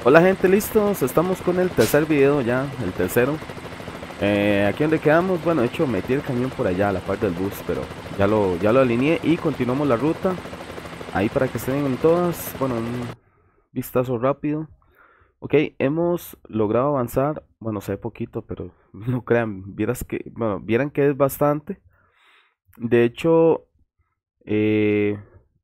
Hola gente, listos, estamos con el tercer video ya, el tercero. Aquí donde quedamos, bueno, de hecho metí el camión por allá a la parte del bus, pero ya lo alineé y continuamos la ruta. Ahí para que estén en todas, bueno, un vistazo rápido. Ok, hemos logrado avanzar, bueno, se ve poquito, pero no crean, vieran que es bastante. De hecho, eh,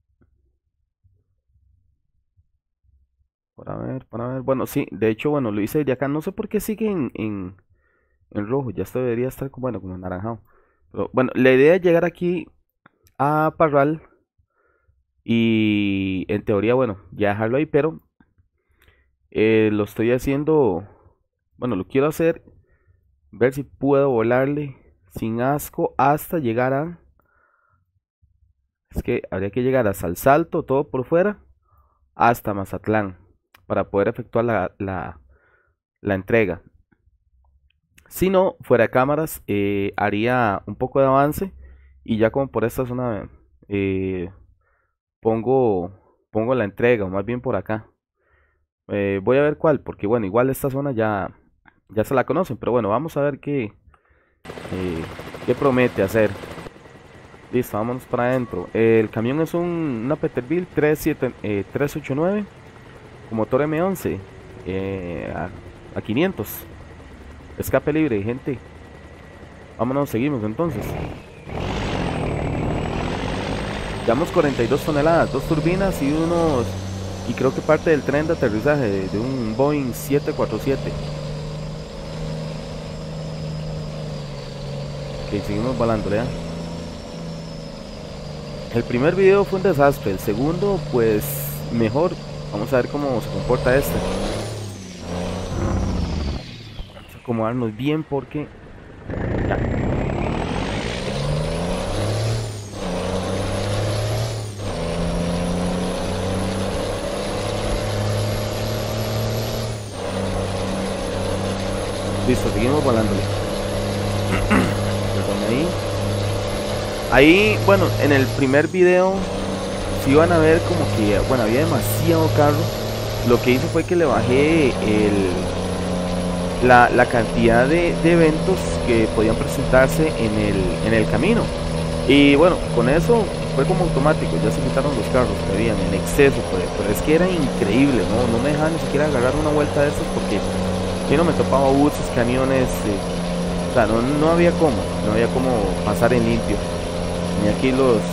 para ver, bueno, sí, de hecho, bueno, lo hice de acá, no sé por qué sigue en rojo, ya esto debería estar como, bueno, como anaranjado. Pero bueno, la idea es llegar aquí a Parral y en teoría, bueno, ya dejarlo ahí, pero lo estoy haciendo, bueno, lo quiero hacer, ver si puedo volarle sin asco hasta llegar es que habría que llegar hasta el Salto, todo por fuera, hasta Mazatlán, para poder efectuar la entrega. Si no, fuera de cámaras, haría un poco de avance y ya como por esta zona eh, pongo la entrega, o más bien por acá. Voy a ver cuál, porque bueno, igual esta zona ya se la conocen, pero bueno, vamos a ver qué promete hacer. Listo, vámonos para adentro. El camión es una Peterbilt 389 con motor M11 a 500. Escape libre, gente. Vámonos, seguimos entonces. Llevamos 42 toneladas, dos turbinas y creo que parte del tren de aterrizaje de un Boeing 747. Ok, seguimos volando, ¿ya? El primer video fue un desastre, el segundo pues mejor. Vamos a ver cómo se comporta este. Vamos a acomodarnos bien porque ya. Listo, seguimos volándole. Perdón ahí. Ahí, bueno, en el primer video si iban a ver como que, bueno, había demasiado carro. Lo que hice fue que le bajé la cantidad de eventos que podían presentarse en el camino. Y bueno, con eso fue como automático, ya se quitaron los carros que habían en exceso, pero es que era increíble, no me dejaban ni siquiera agarrar una vuelta de esas porque yo no me topaba buses, camiones, o sea, no había cómo pasar en limpio. Ni aquí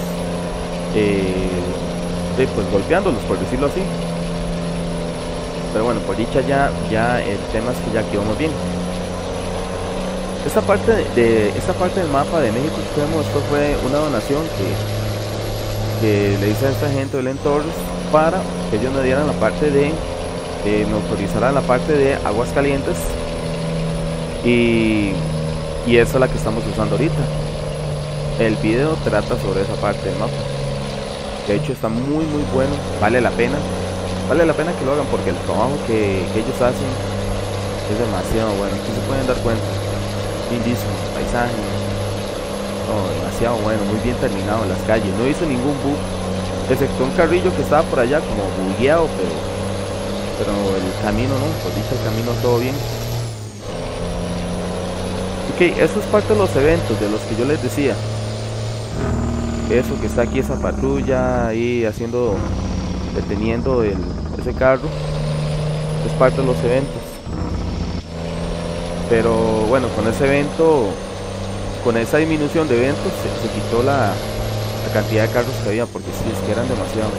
pues golpeándolos, por decirlo así. Pero bueno, por dicha ya el tema es que ya quedamos bien. Esta parte del mapa de México Extremo, esto fue una donación que le hice a esta gente de Torres para que ellos me dieran la parte me autorizaran la parte de Aguascalientes y esa es la que estamos usando ahorita. El video trata sobre esa parte del mapa. De hecho está muy bueno, vale la pena que lo hagan porque el trabajo que ellos hacen es demasiado bueno. Aquí se pueden dar cuenta, lindísimo, paisaje, demasiado bueno, muy bien terminado las calles, no hizo ningún bug, excepto un carrillo que estaba por allá como bugueado, pero el camino no, por dicho el camino todo bien. Ok, eso es parte de los eventos de los que yo les decía. Eso que está aquí, esa patrulla ahí deteniendo ese carro, es parte de los eventos. Pero bueno, con ese evento, con esa disminución de eventos, se quitó la cantidad de carros que había, porque sí, es que eran demasiados.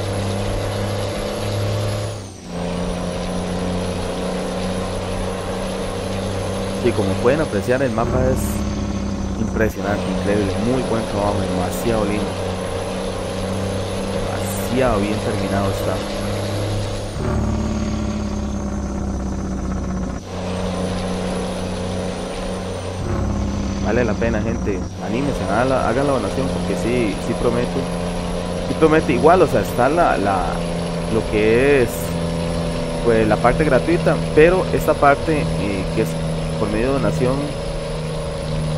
Y como pueden apreciar, el mapa es impresionante, increíble, muy buen trabajo, demasiado lindo, demasiado bien terminado está. Vale la pena, gente, anímense, hagan la donación porque sí promete igual, o sea, está lo que es pues la parte gratuita, pero esta parte que es por medio de donación,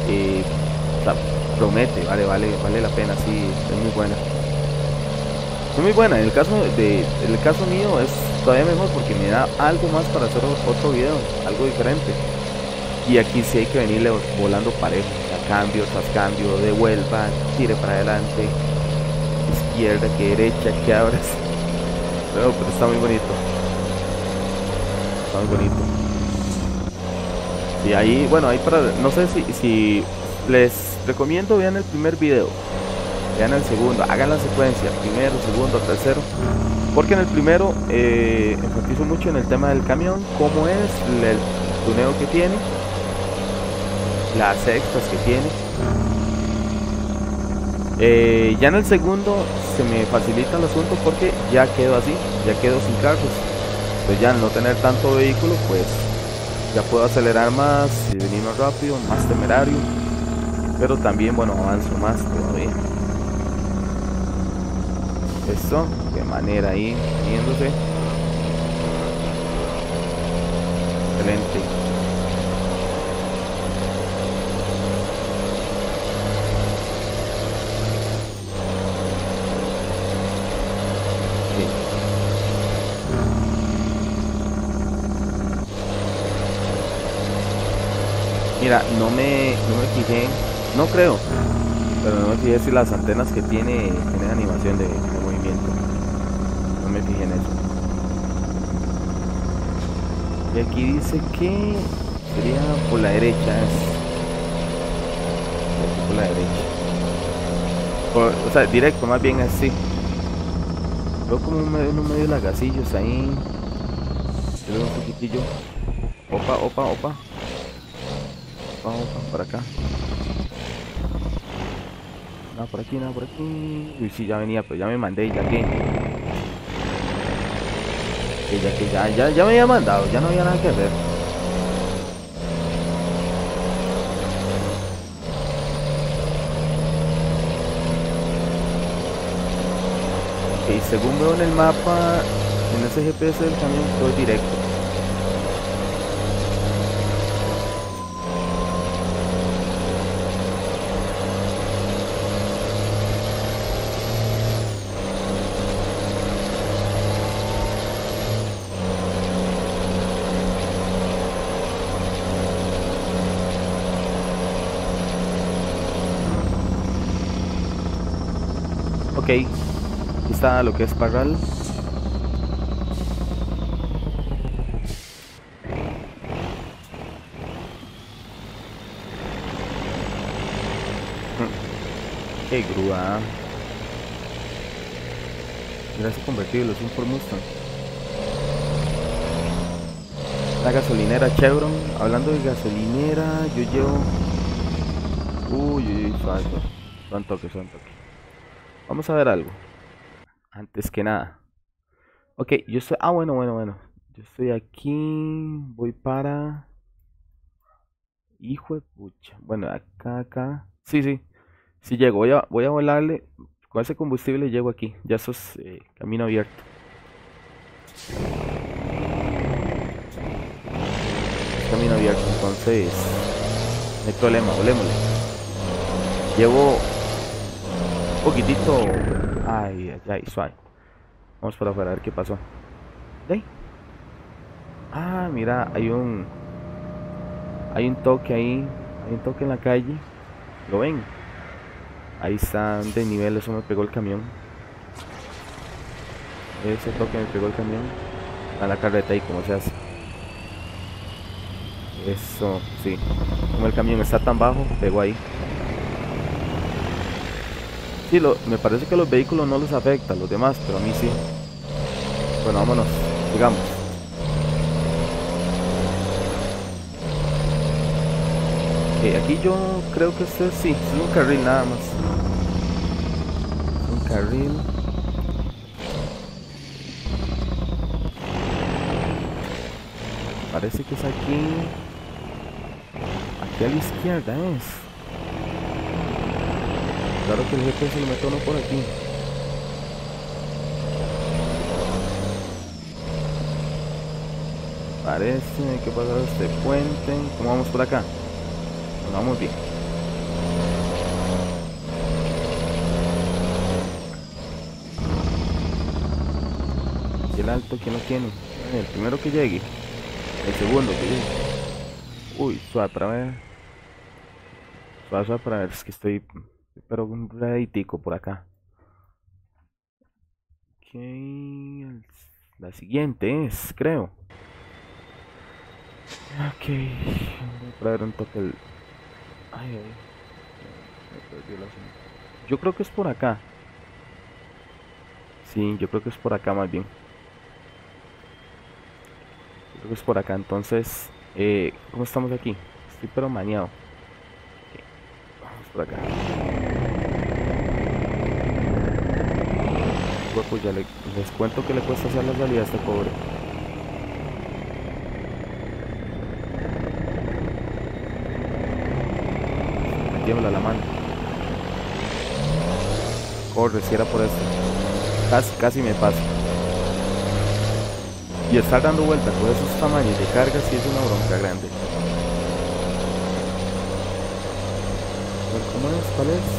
o sea, promete, vale la pena, sí, es muy buena. Es muy buena. En el caso mío es todavía mejor porque me da algo más para hacer otro video, algo diferente. Y aquí sí hay que venirle volando parejo, a cambio tras cambio, devuelva, tire para adelante, izquierda, que derecha, que abras. Pero está muy bonito. Está muy bonito. Y ahí, bueno, ahí para, no sé si les recomiendo, vean el primer video, vean el segundo, hagan la secuencia, primero, segundo, tercero, porque en el primero enfatizo mucho en el tema del camión, cómo es, el tuneo que tiene, las extras que tiene. Ya en el segundo se me facilita el asunto porque ya quedo así, ya quedo sin carros. Entonces ya al no tener tanto vehículo, pues ya puedo acelerar más y venir más rápido, más temerario. Pero también, bueno, avanzo más todavía. Eso, de manera ahí, viéndose. Excelente. Mira, no me fijé, no creo, pero no me fijé si las antenas que tienen animación de movimiento. No me fijé en eso. Y aquí dice que sería por la derecha, por la derecha. O sea, directo, más bien así. Veo como uno medio lagacillos ahí. Veo un poquitillo. Opa, opa, opa. Vamos por acá. Nada por aquí, nada por aquí. Uy, sí, ya venía, pero ya me mandé, ya me había mandado, ya no había nada que hacer. Ok, según veo en el mapa, en ese GPS del camión, estoy directo. Ok, aquí está lo que es Parral. Qué grúa. Mira ese convertible, es un Ford Mustang. La gasolinera Chevron. Hablando de gasolinera, yo llevo... Uy, suave. Son toques, son toques. Vamos a ver algo. Antes que nada. Ok, yo estoy... Ah, bueno. Yo estoy aquí. Voy para... Hijo de pucha. Bueno, acá. Sí. Sí llego. Voy a volarle. Con ese combustible llego aquí. Ya eso es camino abierto. Es camino abierto. Entonces... No hay problema. Volémosle. Llevo... Un poquitito... Ay, suave. Vamos por afuera a ver qué pasó. ¿De? Ah, mira, hay un toque ahí, hay un toque en la calle. ¿Lo ven? Ahí está de nivel, eso me pegó el camión. Ese toque me pegó el camión. A la carreta ahí, como se hace. Eso, sí. Como el camión está tan bajo, pegó ahí. Sí, me parece que a los vehículos no les afecta, a los demás, pero a mí sí. Bueno, vámonos, sigamos. Aquí yo creo que este sí, es un carril nada más. Un carril. Parece que es aquí. Aquí a la izquierda es. Claro que el GPS lo meto uno por aquí. Parece que pasar este puente. ¿Cómo vamos por acá? Vamos bien. Y el alto, ¿quién lo tiene? El primero que llegue. El segundo que llegue. Uy, suave para ver. Suave, suave para ver. Es que estoy. Pero un reditico por acá. Ok. La siguiente es, creo. Ok. Para ver un toque. Ay, ay. Me perdió la señal. Yo creo que es por acá. Sí, yo creo que es por acá más bien. Yo creo que es por acá. Entonces, ¿cómo estamos aquí? Estoy pero mañado. Ok, vamos por acá. Bueno, pues ya les cuento que le cuesta hacer la salida a este pobre. Me tiembla la mano. Corre, si era por esto. Casi me pasa. Y estar dando vueltas con esos tamaños de carga sí es una bronca grande. A ver, ¿cómo es? ¿Cuál es?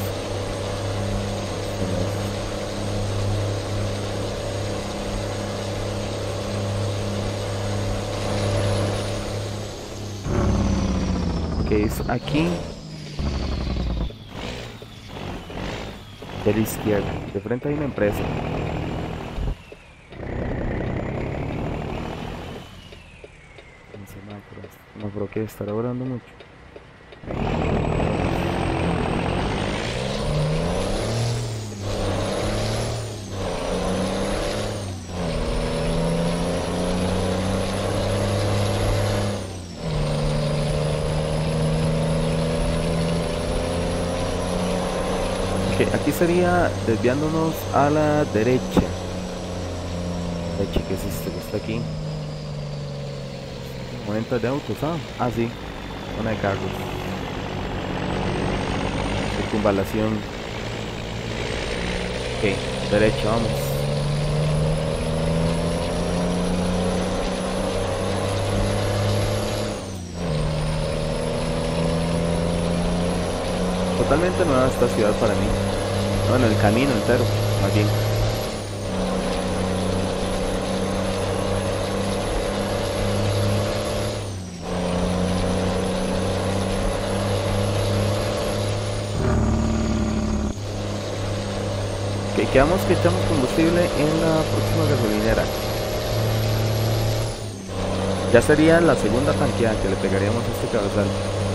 Ok, es aquí. De la izquierda. De frente hay una empresa. Un semáforo. No creo que estará orando mucho. Ok, aquí sería desviándonos a la derecha. ¿Qué es esto que está aquí? Momentos de autos, ¿ah? Ah, sí. Zona de carros. Circunvalación. Ok, derecha, vamos. Totalmente nueva esta ciudad para mí. Bueno, el camino entero, más bien. Ok, quedamos que echamos combustible en la próxima gasolinera. Ya sería la segunda tanqueada que le pegaríamos a este cabezal.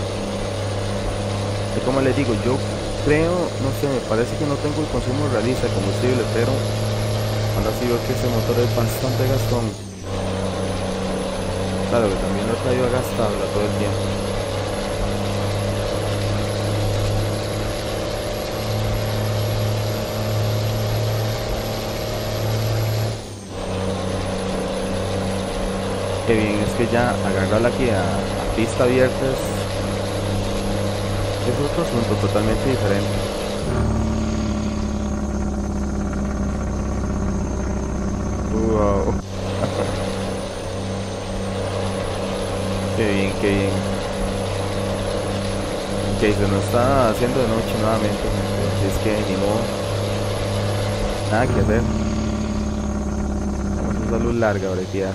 Y como les digo, yo creo, no sé, me parece que no tengo el consumo realista de combustible, pero ahora sí veo que ese motor es bastante gastón. Claro que también lo he traído a gastarla todo el tiempo. Qué bien, es que ya agarrarla aquí a pista abierta es otro asunto totalmente diferente. Wow. Qué bien, qué bien. Ok, se nos está haciendo de noche nuevamente, gente, así es que ni modo, nada que hacer. Vamos a usar luz larga ahora ya.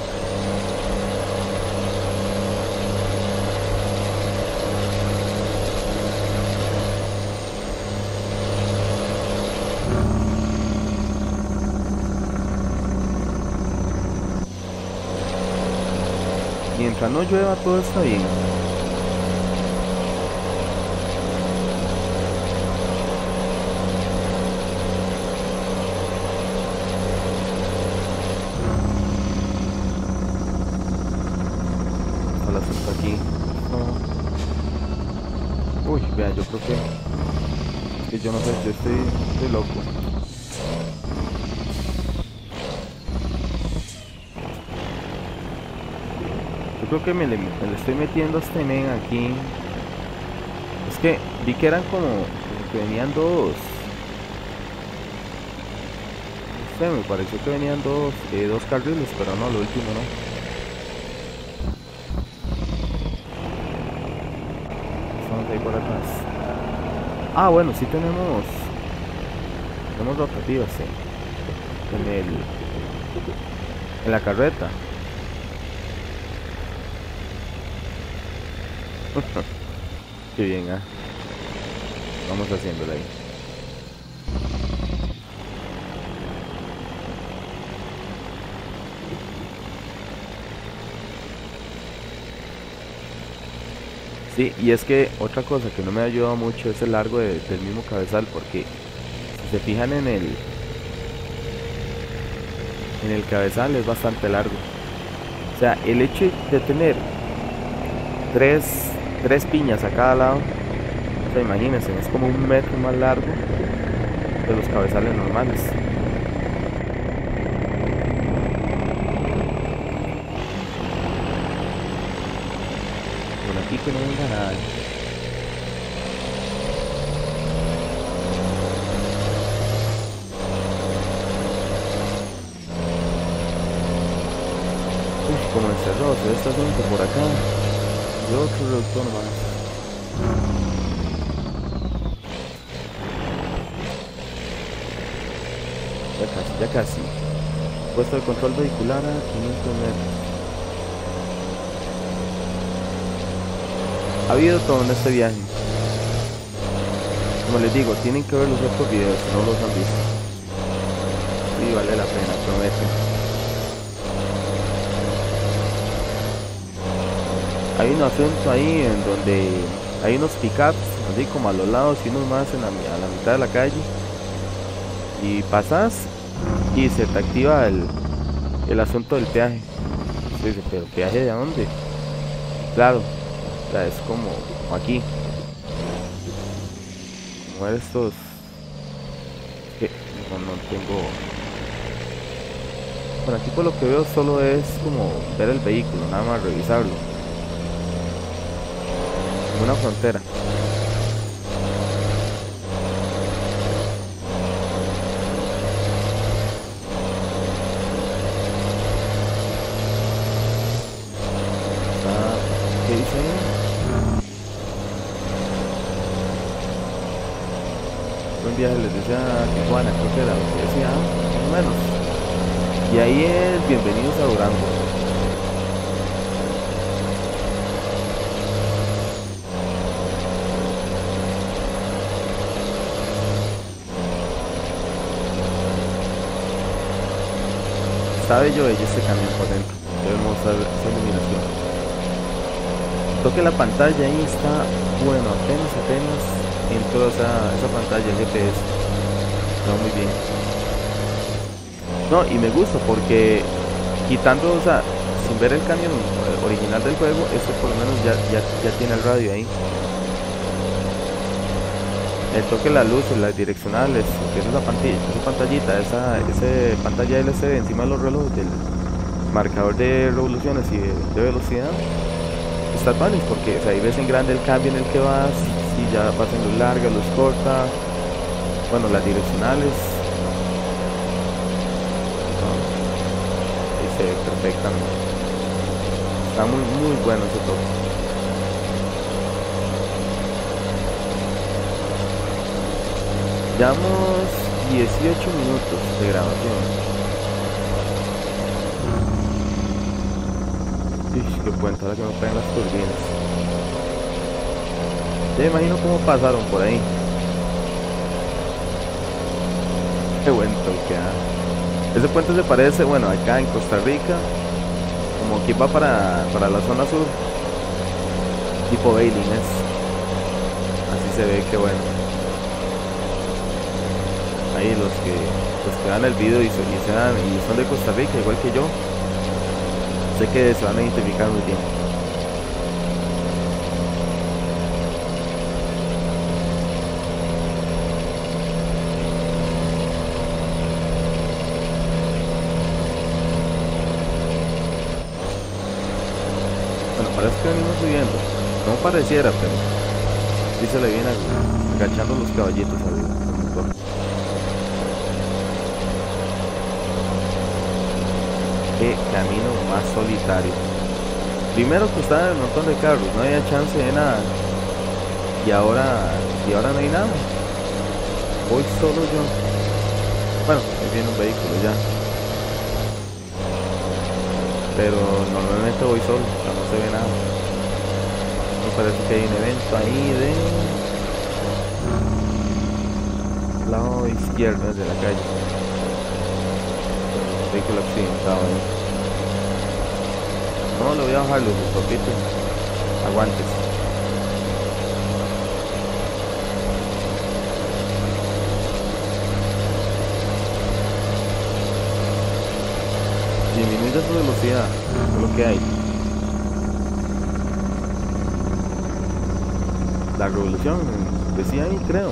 Mientras no llueva todo está bien. Está el asunto aquí. Uy, vea, yo creo que yo no sé, yo estoy loco. Yo creo que me le estoy metiendo a este men aquí. Es que vi que eran como que venían dos. No sé, me pareció que venían dos carriles, pero no, lo último no. Estamos ahí por atrás. Ah, bueno, sí tenemos rotativas, sí. En el En la carreta. Qué bien, ¿eh? Vamos haciéndolo ahí. Sí, y es que otra cosa que no me ha ayudado mucho es el largo del mismo cabezal, porque si se fijan en el cabezal es bastante largo. O sea, el hecho de tener tres piñas a cada lado, o sea, imagínense, es como 1 metro más largo de los cabezales normales. Por aquí que no venga nada. Uf, como encerrado, se ve esta gente por acá. Y otro reductor más. Ya casi, ya casi. Puesto de control vehicular a 500 metros. Ha habido todo en este viaje. Como les digo, tienen que ver los otros videos si no los han visto. Sí, vale la pena, promete. Hay un asunto ahí en donde hay unos pickups, así como a los lados y unos más a la mitad de la calle. Y pasas y se te activa el asunto del peaje. Usted dice, pero ¿peaje de dónde? Claro, o sea, es como aquí. Como estos que no tengo. Bueno, aquí por lo que veo solo es como ver el vehículo, nada más revisarlo. Como una frontera. ¿Qué dice ahí? Buen viaje, les decía Tijuana, creo que era lo que decía, más o menos. Y ahí es bienvenidos a Durango. Sabe yo ella este camión por dentro. Debemos usar esa iluminación. Toque la pantalla ahí está bueno, apenas entró esa pantalla GPS. Está muy bien. No, y me gusta porque quitando, o sea, sin ver el camión original del juego, este por lo menos ya tiene el radio ahí. El toque de las luces, las direccionales, que es esa pantallita, esa pantalla LCD encima de los relojes del marcador de revoluciones y de velocidad, está tuanis porque, o sea, ahí ves en grande el cambio en el que vas, si ya vas en luz larga, luz corta, bueno, las direccionales, no, ahí se ve perfectamente. Está muy bueno ese toque. Llevamos 18 minutos de grabación. Qué cuento, ahora que me pegan las turbinas. Ya me imagino cómo pasaron por ahí. Qué buen toque, ¿eh? Ese puente se parece, bueno, acá en Costa Rica, como que va para la zona sur, tipo Bailey, ¿es? Así se ve, qué bueno. Ahí los que dan el video y son de Costa Rica, igual que yo, sé que se van a identificar muy bien. Bueno, parece que venimos subiendo, no pareciera, pero sí se le viene agachando los caballitos al motor. Qué camino más solitario. Primero que estaba en un montón de carros, no había chance de nada. Y ahora no hay nada. Voy solo yo. Bueno, ahí viene un vehículo ya. pero normalmente voy solo, o sea, no se ve nada. Me parece que hay un evento ahí de lado izquierdo de la calle. Vehículo accidentado ahí. No, le voy a bajar los papitos. Aguantes. Disminuye su velocidad, es lo que hay. La revolución, decía ahí, creo.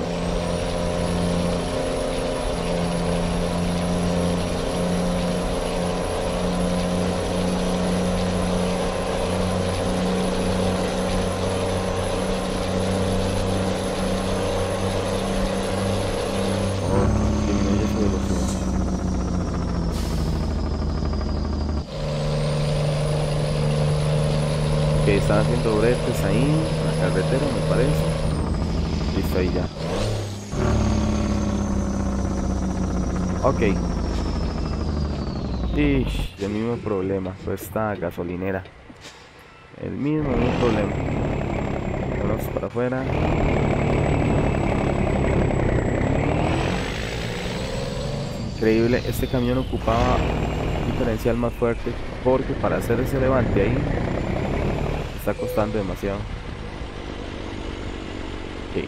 Disminuye su velocidad. Que están haciendo bretes ahí en la carretera, me parece. Listo, ahí ya. Ok. Y el mismo problema, pues esta gasolinera. El mismo problema. Vamos para afuera. Increíble, este camión ocupaba un diferencial más fuerte porque para hacer ese levante ahí está costando demasiado. Ok.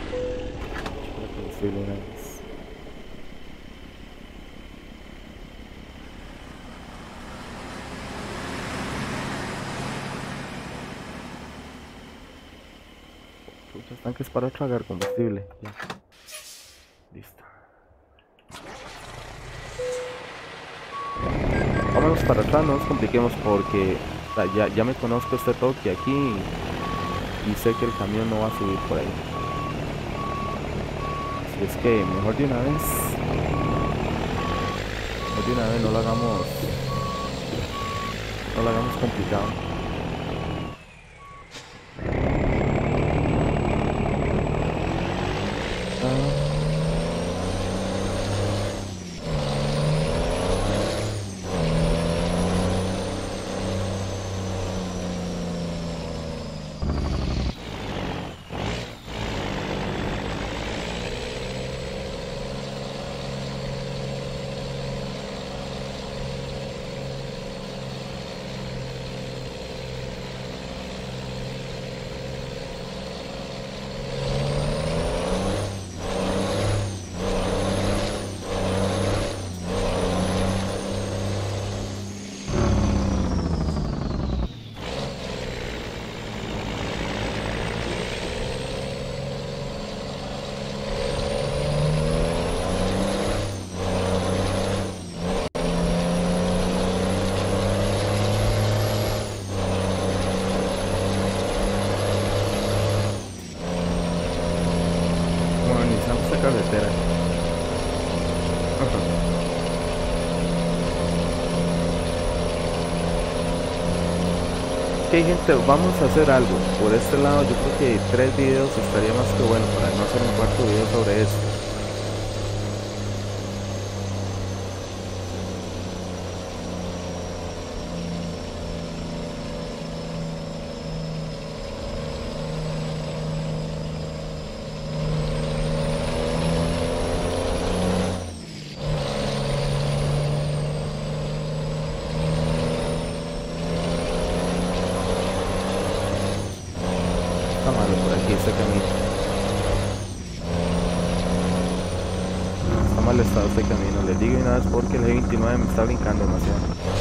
Muchos tanques para tragar combustible. Ya. Listo. Vámonos para atrás, no nos compliquemos porque ya me conozco este toque aquí y sé que el camión no va a subir por ahí. Así es que mejor de una vez no lo hagamos complicado. Carretera. Ok, gente, vamos a hacer algo por este lado. Yo creo que 3 videos estaría más que bueno para no hacer un cuarto video sobre esto. Está malo por aquí este camino. Está mal estado este camino, les digo y nada es porque el G29 me está brincando demasiado.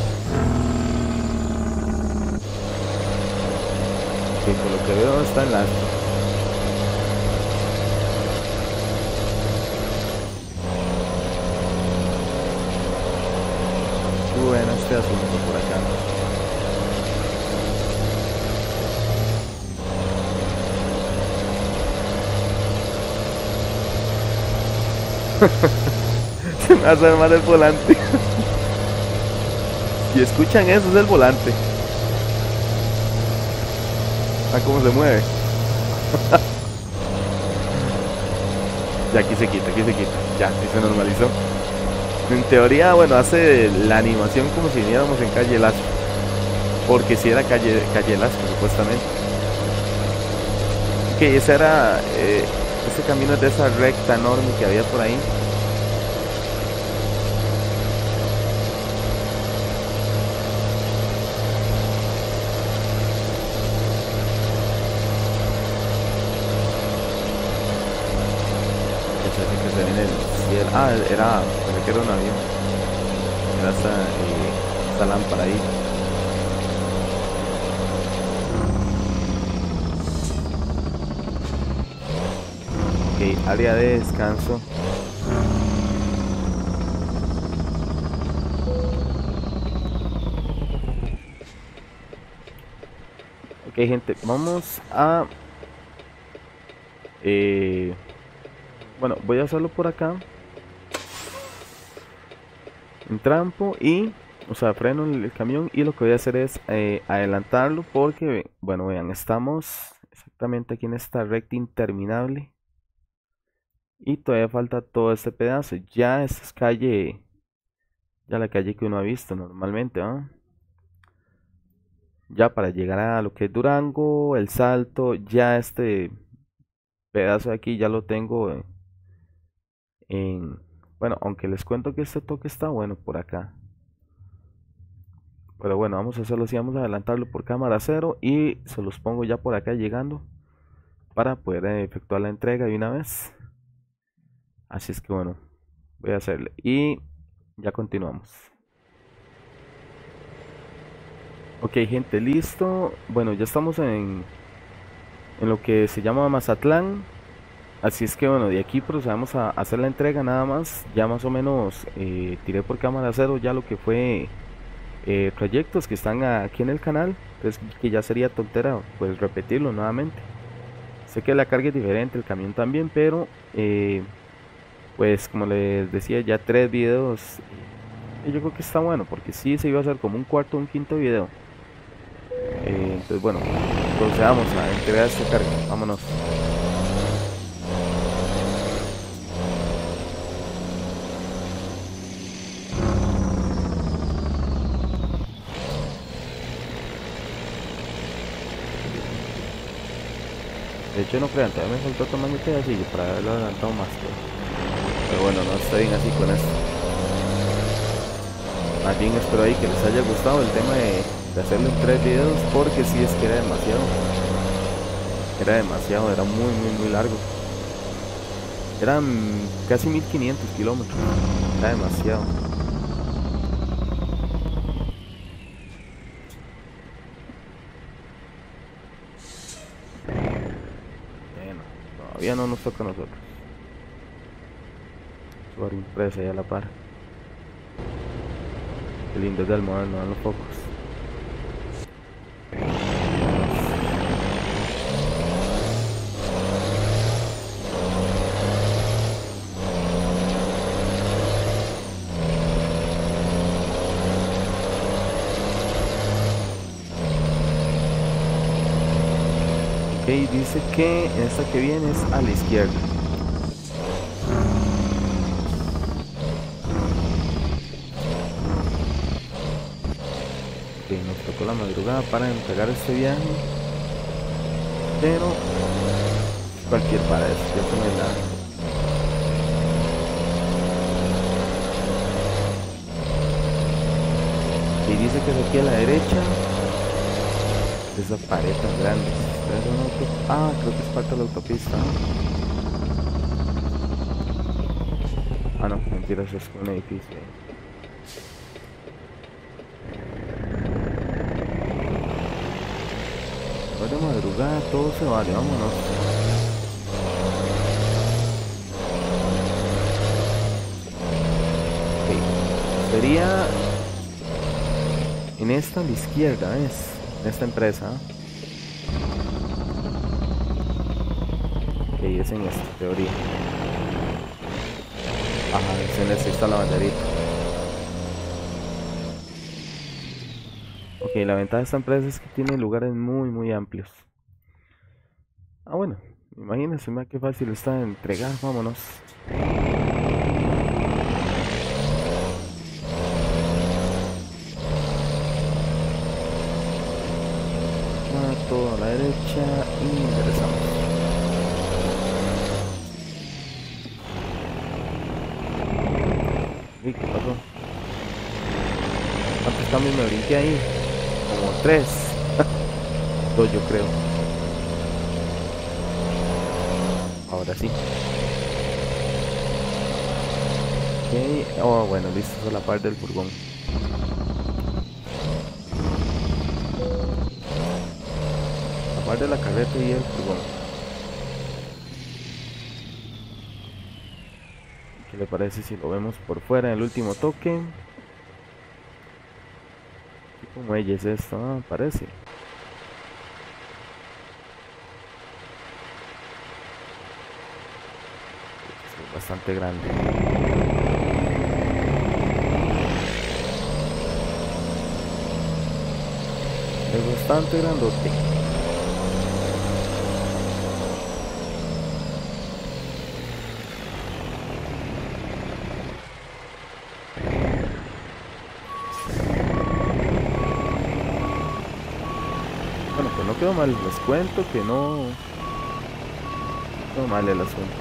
Ok, por lo que veo está en la... Qué bueno este asunto por acá. Se me va a hacer mal el volante. Si escuchan eso, es el volante. Ah, cómo se mueve. Ya aquí se quita, ya, y se normalizó. En teoría, bueno, hace la animación como si viniéramos en calle Lazo. porque si era calle Lasco, supuestamente. Ok, ese era, ese camino es de esa recta enorme que había por ahí. Que se ve en el cielo. Ah, pensé que era un avión. Era esa lámpara ahí. Ok, área de descanso. Ok, gente, vamos a... bueno, voy a hacerlo por acá. En trampo y... O sea, freno el camión y lo que voy a hacer es adelantarlo porque, bueno, vean, estamos exactamente aquí en esta recta interminable. Y todavía falta todo este pedazo. Ya esta es calle... Ya la calle que uno ha visto normalmente, ¿ah? Ya para llegar a lo que es Durango, El Salto, ya este pedazo de aquí ya lo tengo en... Bueno, aunque les cuento que este toque está bueno por acá. Pero bueno, vamos a hacerlo así, vamos a adelantarlo por cámara cero y se los pongo ya por acá llegando para poder efectuar la entrega de una vez. Así es que bueno, voy a hacerle y ya continuamos. Ok, gente, listo. Bueno, ya estamos en lo que se llama Mazatlán. Así es que bueno, de aquí procedamos a hacer la entrega nada más. Ya más o menos tiré por cámara cero ya lo que fue proyectos que están aquí en el canal. Entonces que ya sería tontera pues repetirlo nuevamente. Sé que la carga es diferente, el camión también, pero pues como les decía ya 3 videos. Yo creo que está bueno porque sí se iba a hacer como un cuarto o un quinto video. Entonces bueno, procedamos a entregar esta carga. Vámonos. De hecho no crean, todavía me faltó tomar mi pedacillo para haberlo adelantado más. Pero bueno, no está bien así con esto. Más bien espero ahí que les haya gustado el tema de hacerlo en 3 videos, porque si es que era demasiado. Era demasiado, era muy largo. Eran casi 1500 kilómetros. Era demasiado. Bueno, todavía no nos toca a nosotros. Subar impresa ahí a la par. Qué lindo es del moderno, dan los focos. Ok, dice que esta que viene es a la izquierda. Ok, nos tocó la madrugada para entregar este viaje. Pero cualquier para eso, ya no hay nada. Y dice que es aquí a la derecha. Esa pared tan grande. Ah, creo que es parte de la autopista. Ah, no, mentira, eso es un edificio. Después de madrugada todo se vale, vámonos. Ok, sería en esta a la izquierda, ¿ves? En esta empresa. Ok, es en esta teoría. Ajá, es en esta, está la banderita. Ok, la ventaja de esta empresa es que tiene lugares muy amplios. Ah, bueno, imagínense, mira qué fácil está de entregar, vámonos. todo a la derecha y regresamos. Uy, ¿qué pasó? ¿Cuántos cambios me brinqué ahí? Como 3. 2 yo creo. Ahora sí. Ok. Oh, bueno, listo. Esa es la parte del furgón. La parte de la carreta y el furgón. ¿Qué le parece si lo vemos por fuera en el último toque? ¿Qué muelle es esto? Ah, parece. Es bastante grande. Es bastante grandote. Bueno, pues no quedó mal. Les cuento que no quedó mal el asunto.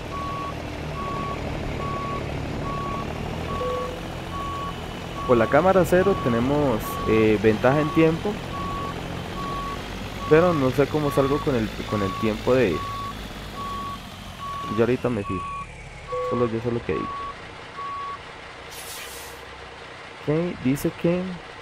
Por la cámara cero tenemos ventaja en tiempo, pero no sé cómo salgo con el tiempo de... Yo ahorita me fijo. Solo yo sé lo que digo. Ok, dice que...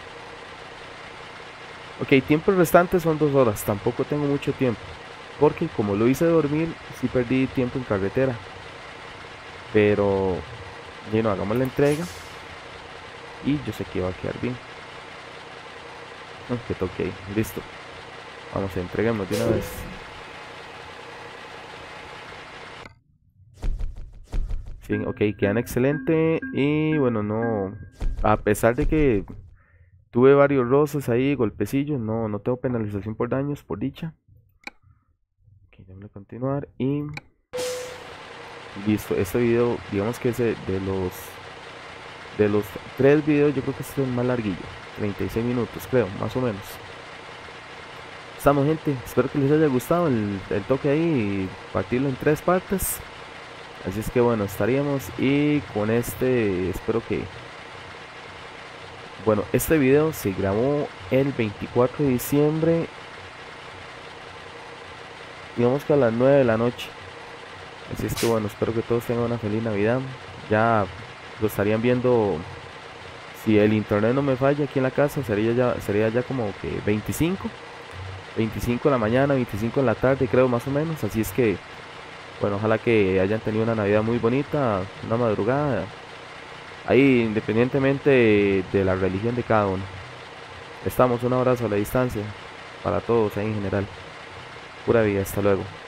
Ok, tiempo restante son 2 horas. Tampoco tengo mucho tiempo, porque como lo hice dormir, sí perdí tiempo en carretera. Pero, bueno, hagamos la entrega y yo sé que va a quedar bien. Que toque, listo. Vamos, entreguemos de una vez. Sí, ok, quedan excelente. Y bueno, no, a pesar de que tuve varios roces ahí, golpecillos, no tengo penalización por daños, por dicha. Ok, déjame continuar y listo. Este video, digamos que es de los 3 videos, yo creo que este es el más larguillo. 36 minutos, creo, más o menos. Estamos, gente, espero que les haya gustado el toque ahí y partirlo en 3 partes. Así es que bueno, estaríamos y con este, espero que... Bueno, este video se grabó el 24 de diciembre, digamos que a las 9 de la noche. Así es que bueno, espero que todos tengan una feliz Navidad. Ya lo estarían viendo, si el internet no me falla aquí en la casa, sería ya como que 25 de la mañana, 25 en la tarde, creo, más o menos. Así es que, bueno, ojalá que hayan tenido una Navidad muy bonita, una madrugada, ahí independientemente de la religión de cada uno. Estamos, un abrazo a la distancia para todos ahí en general. Pura vida, hasta luego.